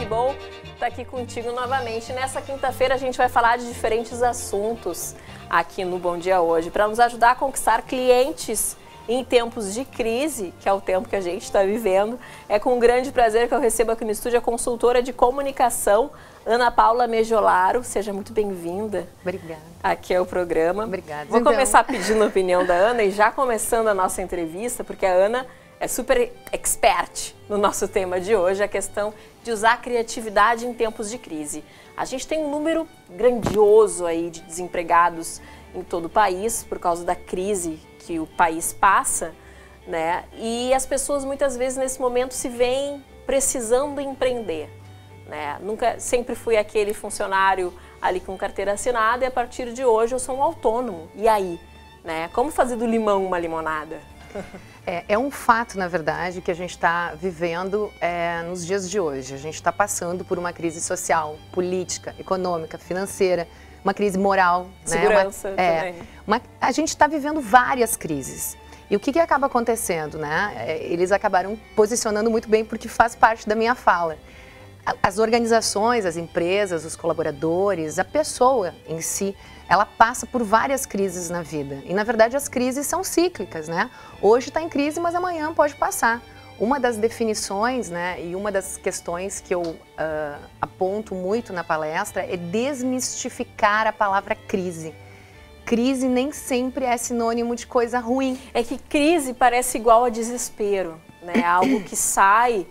que bom estar aqui contigo novamente. Nessa quinta-feira a gente vai falar de diferentes assuntos aqui no Bom Dia Hoje, para nos ajudar a conquistar clientes em tempos de crise, que é o tempo que a gente está vivendo. É com um grande prazer que eu recebo aqui no estúdio a consultora de comunicação, Ana Paula Mejolaro. Seja muito bem-vinda. Obrigada. Aqui é o programa. Obrigada. Vou começar pedindo a opinião da Ana e já começando a nossa entrevista, porque a Ana é super expert no nosso tema de hoje, a questão de usar a criatividade em tempos de crise. A gente tem um número grandioso aí de desempregados em todo o país por causa da crise que o país passa, né? E as pessoas muitas vezes nesse momento se veem precisando empreender, né? Sempre fui aquele funcionário ali com carteira assinada e a partir de hoje eu sou um autônomo. E aí, né? Como fazer do limão uma limonada? É um fato, na verdade, que a gente está vivendo nos dias de hoje. A gente está passando por uma crise social, política, econômica, financeira, uma crise moral. Segurança, né? Também. A gente está vivendo várias crises. E o que acaba acontecendo, né? Eles acabaram posicionando muito bem porque faz parte da minha fala. As organizações, as empresas, os colaboradores, a pessoa em si, ela passa por várias crises na vida. E, na verdade, as crises são cíclicas, né? Hoje está em crise, mas amanhã pode passar. Uma das definições, né, e uma das questões que eu aponto muito na palestra é desmistificar a palavra crise. Crise nem sempre é sinônimo de coisa ruim. É que crise parece igual a desespero, né? Algo que sai,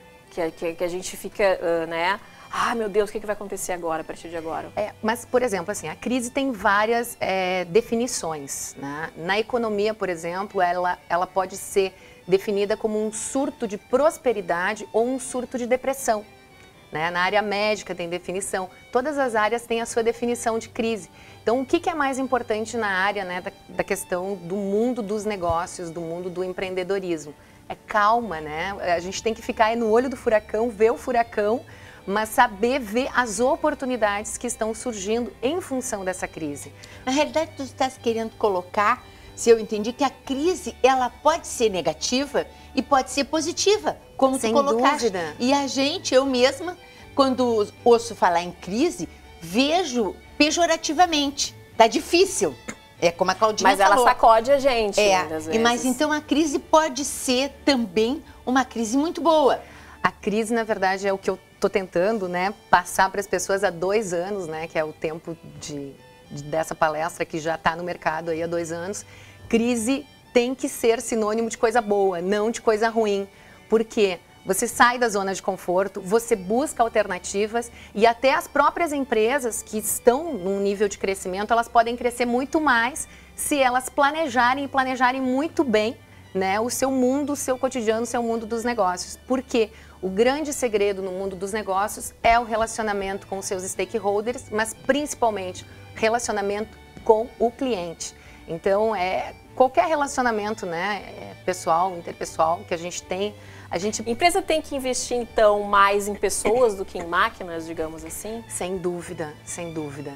que a gente fica, né? Ah, meu Deus, o que vai acontecer agora, a partir de agora? Mas, por exemplo, assim, a crise tem várias definições, né? Na economia, por exemplo, ela pode ser definida como um surto de prosperidade ou um surto de depressão, né? Na área médica tem definição, todas as áreas têm a sua definição de crise. Então, o que é mais importante na área, né, da questão do mundo dos negócios, do mundo do empreendedorismo? É calma, né? A gente tem que ficar aí no olho do furacão, ver o furacão, mas saber ver as oportunidades que estão surgindo em função dessa crise. Na realidade, tu estás querendo colocar, se eu entendi, que a crise ela pode ser negativa e pode ser positiva, como tu colocaste. Sem dúvida. E a gente, eu mesma, quando ouço falar em crise, vejo pejorativamente. Tá difícil. É como a Claudinha falou. Mas ela sacode a gente, muitas vezes. Mas então a crise pode ser também uma crise muito boa. A crise, na verdade, é o que eu estou tentando, né, passar para as pessoas há 2 anos, né, que é o tempo dessa palestra que já está no mercado aí há 2 anos. Crise tem que ser sinônimo de coisa boa, não de coisa ruim. Por quê? Você sai da zona de conforto, você busca alternativas e até as próprias empresas que estão num nível de crescimento, elas podem crescer muito mais se elas planejarem muito bem, né, o seu mundo, o seu cotidiano, o seu mundo dos negócios. Por quê? O grande segredo no mundo dos negócios é o relacionamento com os seus stakeholders, mas principalmente relacionamento com o cliente. Então, qualquer relacionamento, né, pessoal, interpessoal que a gente tem, a empresa tem que investir, então, mais em pessoas do que em máquinas, digamos assim? Sem dúvida, sem dúvida.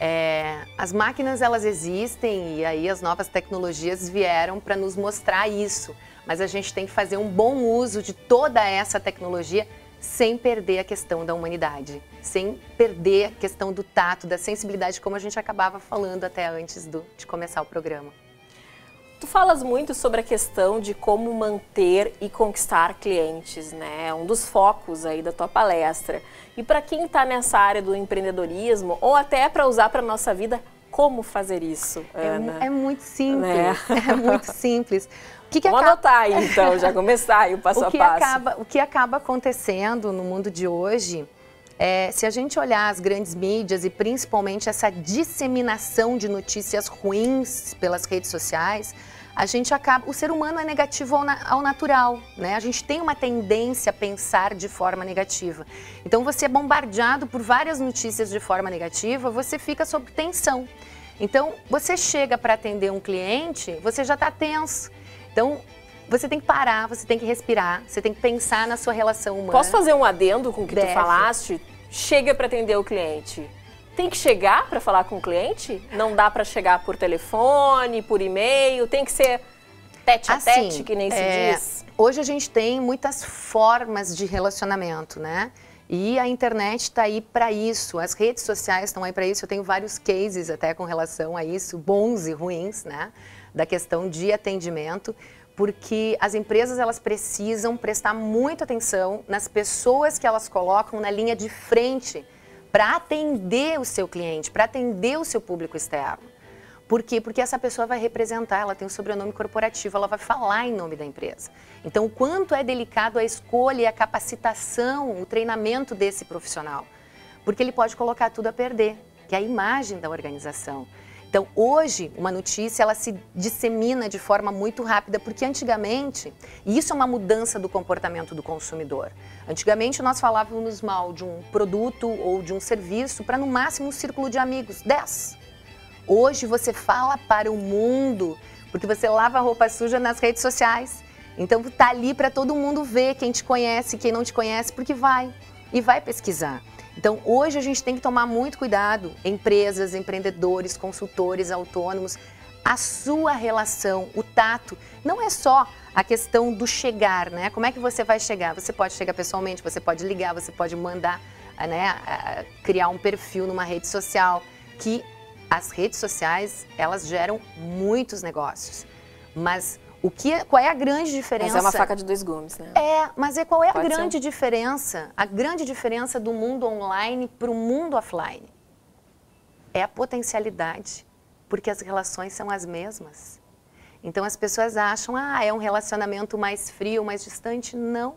As máquinas, elas existem e aí as novas tecnologias vieram para nos mostrar isso. Mas a gente tem que fazer um bom uso de toda essa tecnologia sem perder a questão da humanidade, sem perder a questão do tato, da sensibilidade, como a gente acabava falando até antes de começar o programa. Tu falas muito sobre a questão de como manter e conquistar clientes, né? É um dos focos aí da tua palestra. E para quem está nessa área do empreendedorismo, ou até para usar para a nossa vida, como fazer isso, Ana? É muito simples, é muito simples. Vamos anotar aí, então, já começar aí o passo a passo. O que acaba acontecendo no mundo de hoje, se a gente olhar as grandes mídias e principalmente essa disseminação de notícias ruins pelas redes sociais, o ser humano é negativo ao natural, né? A gente tem uma tendência a pensar de forma negativa. Então, você é bombardeado por várias notícias de forma negativa, você fica sob tensão. Então, você chega para atender um cliente, você já está tenso. Então, você tem que parar, você tem que respirar, você tem que pensar na sua relação humana. Posso fazer um adendo com o que tu falaste? Chega para atender o cliente. Tem que chegar para falar com o cliente? Não dá para chegar por telefone, por e-mail? Tem que ser tete a tete, que nem se diz? Hoje a gente tem muitas formas de relacionamento, né? E a internet está aí para isso, as redes sociais estão aí para isso. Eu tenho vários cases até com relação a isso, bons e ruins, né? Da questão de atendimento, porque as empresas elas precisam prestar muita atenção nas pessoas que elas colocam na linha de frente para atender o seu cliente, para atender o seu público externo. Por quê? Porque essa pessoa vai representar, ela tem um sobrenome corporativo, ela vai falar em nome da empresa. Então, o quanto é delicado a escolha e a capacitação, o treinamento desse profissional. Porque ele pode colocar tudo a perder, que é a imagem da organização. Então, hoje, uma notícia, ela se dissemina de forma muito rápida, porque antigamente, e isso é uma mudança do comportamento do consumidor, antigamente nós falávamos mal de um produto ou de um serviço para no máximo um círculo de amigos, 10. Hoje você fala para o mundo, porque você lava a roupa suja nas redes sociais. Então tá ali para todo mundo ver quem te conhece, quem não te conhece, porque vai pesquisar. Então hoje a gente tem que tomar muito cuidado, empresas, empreendedores, consultores, autônomos, a sua relação, o tato, não é só a questão do chegar, né? Como é que você vai chegar? Você pode chegar pessoalmente, você pode ligar, você pode mandar, né, criar um perfil numa rede social, que as redes sociais, elas geram muitos negócios, mas qual é a grande diferença? Mas é uma faca de dois gumes, né? Mas qual é a grande diferença? A grande diferença do mundo online para o mundo offline é a potencialidade, porque as relações são as mesmas. Então as pessoas acham, é um relacionamento mais frio, mais distante. Não.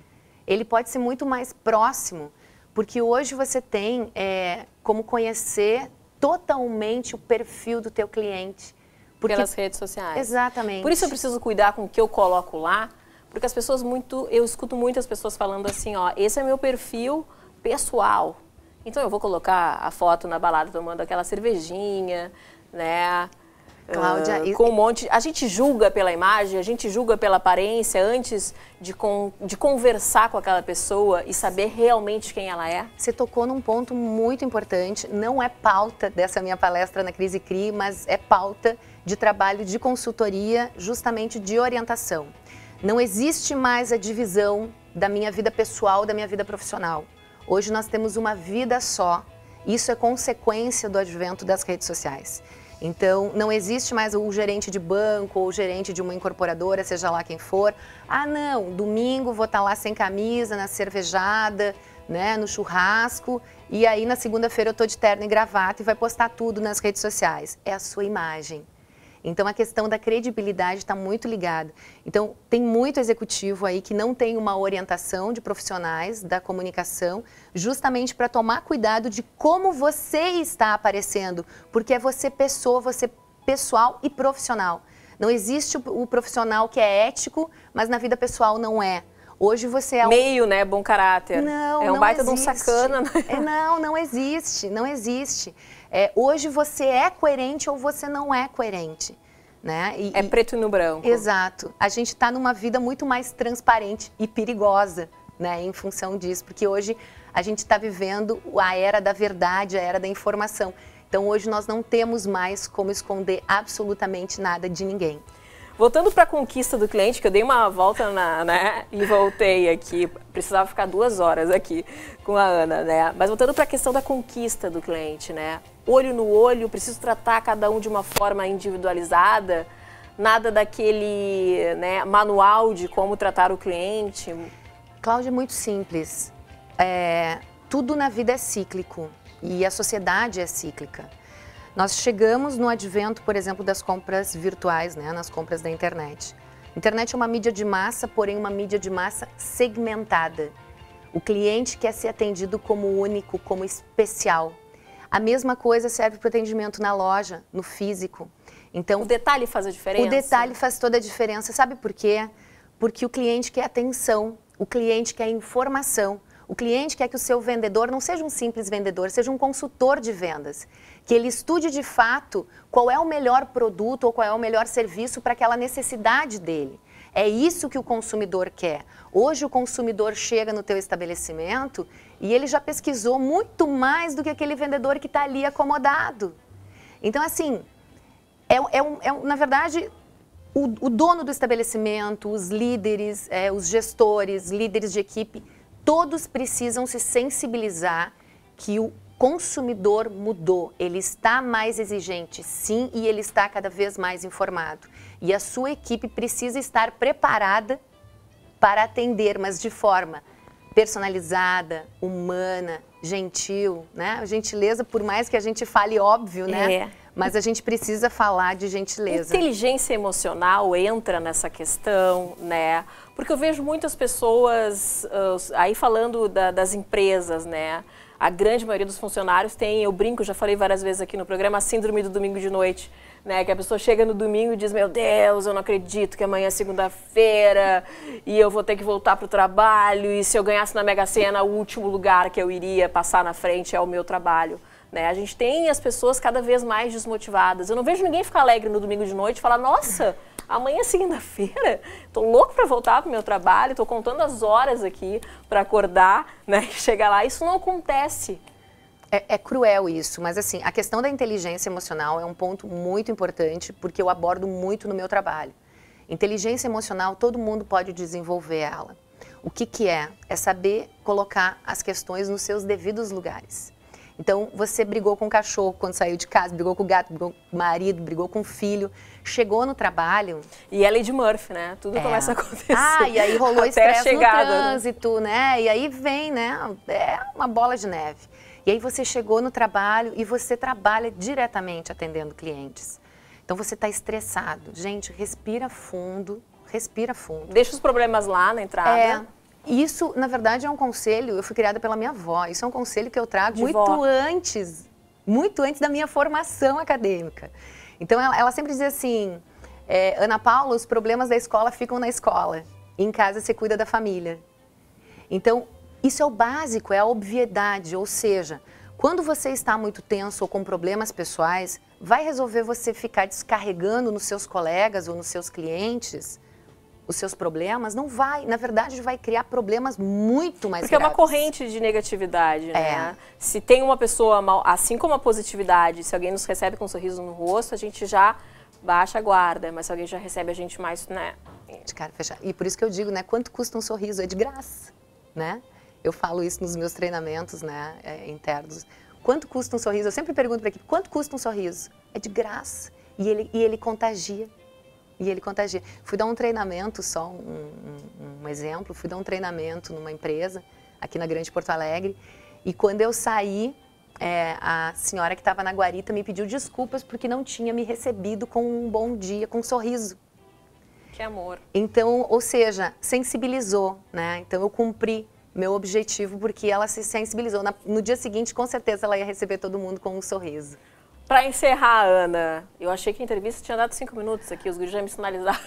Ele pode ser muito mais próximo, porque hoje você tem como conhecer totalmente o perfil do teu cliente. Pelas redes sociais. Exatamente. Por isso eu preciso cuidar com o que eu coloco lá, porque as pessoas eu escuto muitas pessoas falando assim, esse é meu perfil pessoal. Então eu vou colocar a foto na balada tomando aquela cervejinha, né? Cláudia, com um monte. A gente julga pela imagem, a gente julga pela aparência antes de conversar com aquela pessoa e saber realmente quem ela é. Você tocou num ponto muito importante. Não é pauta dessa minha palestra na Crise CRI, mas é pauta de trabalho de consultoria, justamente de orientação. Não existe mais a divisão da minha vida pessoal da minha vida profissional. Hoje nós temos uma vida só. Isso é consequência do advento das redes sociais. Então, não existe mais o gerente de banco ou o gerente de uma incorporadora, seja lá quem for. Não, domingo vou estar lá sem camisa, na cervejada, né, no churrasco, e aí na segunda-feira eu estou de terno e gravata e vai postar tudo nas redes sociais. É a sua imagem. Então, a questão da credibilidade está muito ligada. Então, tem muito executivo aí que não tem uma orientação de profissionais da comunicação, justamente para tomar cuidado de como você está aparecendo, porque é você pessoa, você pessoal e profissional. Não existe o profissional que é ético, mas na vida pessoal não é. Hoje você é meio, né, bom caráter. Não, é um baita de um sacana. Né? Não existe, não existe. Hoje você é coerente ou você não é coerente. Né? É preto e no branco. Exato. A gente está numa vida muito mais transparente e perigosa, né, em função disso, porque hoje a gente está vivendo a era da verdade, a era da informação. Então hoje nós não temos mais como esconder absolutamente nada de ninguém. Voltando para a conquista do cliente, que eu dei uma volta né, e voltei aqui, precisava ficar 2 horas aqui com a Ana, né? Mas voltando para a questão da conquista do cliente, né? Olho no olho, preciso tratar cada um de uma forma individualizada, nada daquele, né, manual de como tratar o cliente. Cláudia, é muito simples. Tudo na vida é cíclico e a sociedade é cíclica. Nós chegamos no advento, por exemplo, das compras virtuais, né, nas compras da internet. A internet é uma mídia de massa, porém uma mídia de massa segmentada. O cliente quer ser atendido como único, como especial. A mesma coisa serve para o atendimento na loja, no físico. Então, o detalhe faz a diferença? O detalhe faz toda a diferença. Sabe por quê? Porque o cliente quer atenção, o cliente quer informação. O cliente quer que o seu vendedor não seja um simples vendedor, seja um consultor de vendas. Que ele estude de fato qual é o melhor produto ou qual é o melhor serviço para aquela necessidade dele. É isso que o consumidor quer. Hoje o consumidor chega no teu estabelecimento e ele já pesquisou muito mais do que aquele vendedor que está ali acomodado. Então, assim, na verdade, o dono do estabelecimento, os líderes, os gestores, líderes de equipe, todos precisam se sensibilizar que o consumidor mudou, ele está mais exigente, sim, e ele está cada vez mais informado. E a sua equipe precisa estar preparada para atender, mas de forma personalizada, humana, gentil, né? Gentileza, por mais que a gente fale óbvio, né? Mas a gente precisa falar de gentileza. Inteligência emocional entra nessa questão, né? Porque eu vejo muitas pessoas, aí falando das empresas, né? A grande maioria dos funcionários tem, eu brinco, já falei várias vezes aqui no programa, a síndrome do domingo de noite, né? Que a pessoa chega no domingo e diz, meu Deus, eu não acredito que amanhã é segunda-feira e eu vou ter que voltar para o trabalho, e se eu ganhasse na Mega Sena, o último lugar que eu iria passar na frente é o meu trabalho. Né? A gente tem as pessoas cada vez mais desmotivadas. Eu não vejo ninguém ficar alegre no domingo de noite e falar, nossa, amanhã é segunda-feira, tô louco para voltar pro meu trabalho, tô contando as horas aqui para acordar, né, e chegar lá. Isso não acontece. É cruel isso, mas assim, a questão da inteligência emocional é um ponto muito importante, porque eu abordo muito no meu trabalho. Inteligência emocional, todo mundo pode desenvolver ela. O que é? É saber colocar as questões nos seus devidos lugares. Então, você brigou com o cachorro quando saiu de casa, brigou com o gato, brigou com o marido, brigou com o filho, chegou no trabalho... E é Lady Murphy, né? Tudo começa a acontecer. Ah, e aí rolou estresse no trânsito, né? E aí vem, né? É uma bola de neve. E aí você chegou no trabalho e você trabalha diretamente atendendo clientes. Então, você está estressado. Gente, respira fundo, respira fundo. Deixa os problemas lá na entrada. Isso, na verdade, é um conselho, eu fui criada pela minha avó, isso é um conselho que eu trago muito antes da minha formação acadêmica. Então, ela sempre dizia assim, Ana Paula, os problemas da escola ficam na escola, em casa você cuida da família. Então, isso é o básico, é a obviedade, ou seja, quando você está muito tenso ou com problemas pessoais, vai resolver você ficar descarregando nos seus colegas ou nos seus clientes os seus problemas? Não vai, na verdade vai criar problemas muito mais graves. Porque é uma corrente de negatividade, né? Se tem uma pessoa mal, assim como a positividade, se alguém nos recebe com um sorriso no rosto, a gente já baixa a guarda, mas se alguém já recebe a gente mais, né? De cara fechada. E por isso que eu digo, né, quanto custa um sorriso? É de graça, né? Eu falo isso nos meus treinamentos, né, internos. Quanto custa um sorriso? Eu sempre pergunto para a equipe, quanto custa um sorriso? É de graça. E ele contagia. E ele contagia. Fui dar um treinamento, só um exemplo, fui dar um treinamento numa empresa, aqui na Grande Porto Alegre, e quando eu saí, a senhora que estava na guarita me pediu desculpas porque não tinha me recebido com um bom dia, com um sorriso. Que amor. Então, ou seja, sensibilizou, né? Então eu cumpri meu objetivo porque ela se sensibilizou. No dia seguinte, com certeza, ela ia receber todo mundo com um sorriso. Para encerrar, Ana, eu achei que a entrevista tinha dado 5 minutos aqui, os guris já me sinalizaram.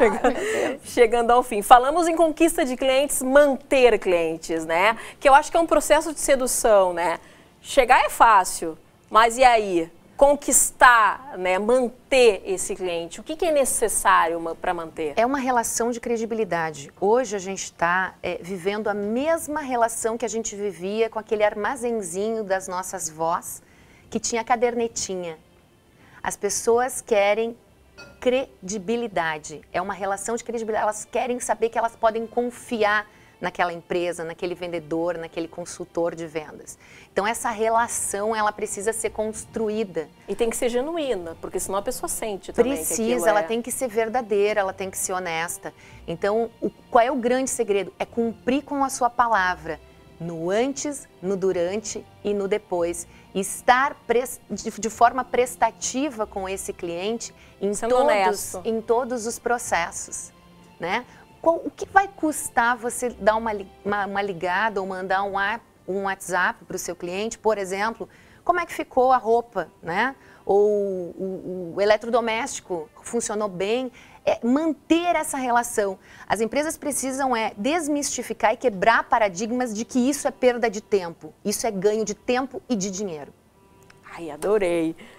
Chegando ao fim. Falamos em conquista de clientes, manter clientes, né? Que eu acho que é um processo de sedução, né? Chegar é fácil, mas e aí? Conquistar, né? Manter esse cliente, o que é necessário para manter? É uma relação de credibilidade. Hoje a gente está vivendo a mesma relação que a gente vivia com aquele armazenzinho das nossas vós, que tinha cadernetinha. As pessoas querem credibilidade. É uma relação de credibilidade. Elas querem saber que elas podem confiar naquela empresa, naquele vendedor, naquele consultor de vendas. Então, essa relação, ela precisa ser construída. E tem que ser genuína, porque senão a pessoa sente também. Precisa, ela tem que ser verdadeira, ela tem que ser honesta. Então, qual é o grande segredo? É cumprir com a sua palavra. No antes, no durante e no depois. Estar de forma prestativa com esse cliente em todos os processos, né? O que vai custar você dar uma ligada ou mandar um WhatsApp para o seu cliente, por exemplo, como é que ficou a roupa, né? Ou o eletrodoméstico funcionou bem? Manter essa relação. As empresas precisam desmistificar e quebrar paradigmas de que isso é perda de tempo. Isso é ganho de tempo e de dinheiro. Ai, adorei.